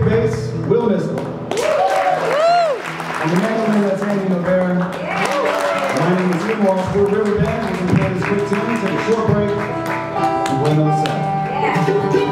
bass, Will Miskel. And the gentleman, that's Andy Novera. My name is Tim Walsh. We're River Band. We can play this quick tune, take a short break, and play another set.